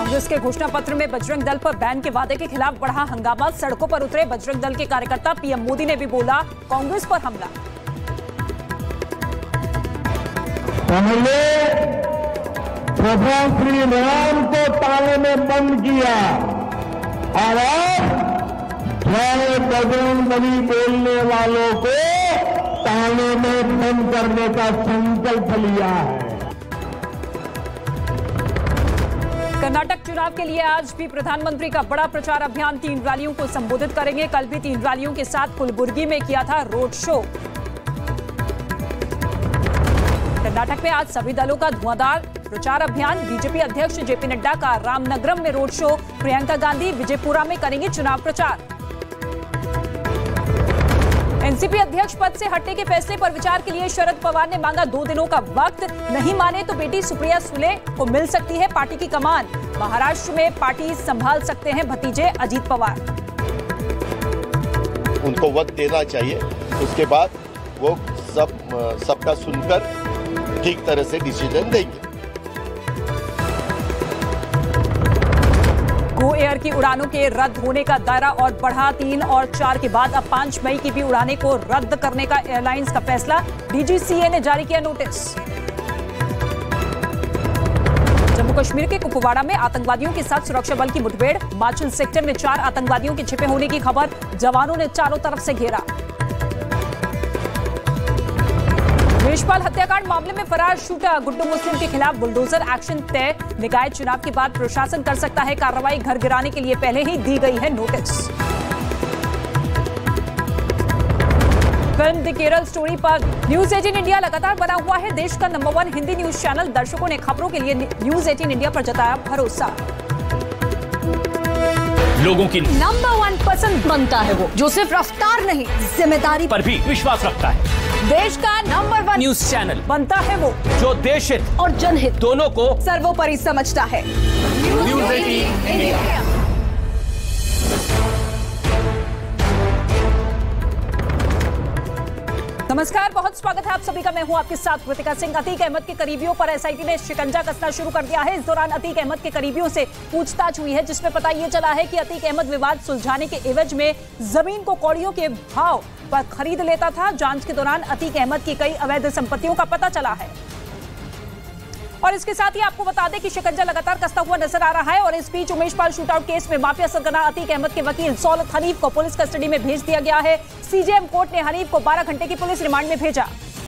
कांग्रेस के घोषणा पत्र में बजरंग दल पर बैन के वादे के खिलाफ बढ़ा हंगामा। सड़कों पर उतरे बजरंग दल के कार्यकर्ता। पीएम मोदी ने भी बोला कांग्रेस पर हमला। पहले प्रभु श्री राम को ताले में बंद किया और अब जय बजरंग बली बोलने वालों को ताले में बंद करने का संकल्प लिया है। कर्नाटक चुनाव के लिए आज भी प्रधानमंत्री का बड़ा प्रचार अभियान। 3 रैलियों को संबोधित करेंगे। कल भी 3 रैलियों के साथ कलबुर्गी में किया था रोड शो। कर्नाटक में आज सभी दलों का धुआंधार प्रचार अभियान। बीजेपी अध्यक्ष जेपी नड्डा का रामनगरम में रोड शो। प्रियंका गांधी विजयपुरा में करेंगे चुनाव प्रचार। एनसीपी अध्यक्ष पद से हटने के फैसले पर विचार के लिए शरद पवार ने मांगा 2 दिनों का वक्त। नहीं माने तो बेटी सुप्रिया सुले को मिल सकती है पार्टी की कमान। महाराष्ट्र में पार्टी संभाल सकते हैं भतीजे अजीत पवार। उनको वक्त देना चाहिए, उसके बाद वो सबका सुनकर ठीक तरह से डिसीजन देंगे। गो एयर की उड़ानों के रद्द होने का दायरा और बढ़ा। 3 और 4 के बाद अब 5 मई की भी उड़ानें को रद्द करने का एयरलाइंस का फैसला। डीजीसीए ने जारी किया नोटिस। जम्मू कश्मीर के कुपवाड़ा में आतंकवादियों के साथ सुरक्षा बल की मुठभेड़। माचल सेक्टर में 4 आतंकवादियों के छिपे होने की खबर। जवानों ने चारों तरफ से घेरा। देशपाल हत्याकांड मामले में फरार शूटर गुड्डू मुस्लिम के खिलाफ बुलडोजर एक्शन तय। निकाय चुनाव के बाद प्रशासन कर सकता है कार्रवाई। घर गिराने के लिए पहले ही दी गई है notice. Film the Kerala story पर न्यूज 18 इंडिया लगातार बना हुआ है। देश का नंबर 1 हिंदी न्यूज चैनल। दर्शकों ने खबरों के लिए न्यूज 18 इंडिया पर जताया भरोसा। लोगों की नंबर 1 पसंद बनता है वो जो सिर्फ रफ्तार नहीं जिम्मेदारी पर भी विश्वास रखता है। देश का नंबर 1 न्यूज चैनल बनता है वो जो देश हित और जनहित दोनों को सर्वोपरि समझता है। News 18 India. नमस्कार, बहुत स्वागत है आप सभी का। मैं हूं आपके साथ कृतिका सिंह। अतीक अहमद के करीबियों पर एसआईटी ने शिकंजा कसना शुरू कर दिया है। इस दौरान अतीक अहमद के करीबियों से पूछताछ हुई है, जिसमें पता ये चला है कि अतीक अहमद विवाद सुलझाने के एवज में जमीन को कौड़ियों के भाव पर खरीद लेता था। जांच के दौरान अतीक अहमद की कई अवैध संपत्तियों का पता चला है। और इसके साथ ही आपको बता दें कि शिकंजा लगातार कसता हुआ नजर आ रहा है। और इस बीच Umesh Pal shootout case mafia माफिया सरगना अतीक अहमद के वकील सौलत हनीफ को पुलिस कस्टडी में भेज दिया गया है। सीजेएम कोर्ट ने हनीफ को 12 घंटे की पुलिस रिमांड में भेजा।